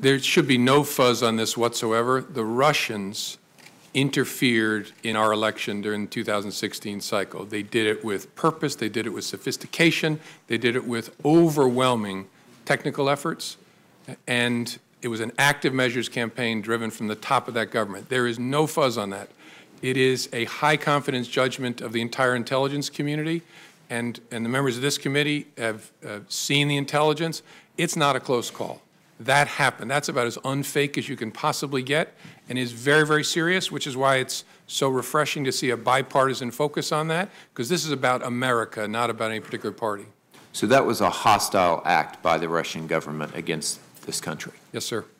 There should be no fuzz on this whatsoever. The Russians interfered in our election during the 2016 cycle. They did it with purpose, they did it with sophistication, they did it with overwhelming technical efforts, and it was an active measures campaign driven from the top of that government. There is no fuzz on that. It is a high confidence judgment of the entire intelligence community, and the members of this committee have seen the intelligence. It's not a close call. That happened. That's about as unfake as you can possibly get, and is very, very serious, which is why it's so refreshing to see a bipartisan focus on that, because this is about America, not about any particular party. So that was a hostile act by the Russian government against this country? Yes, sir.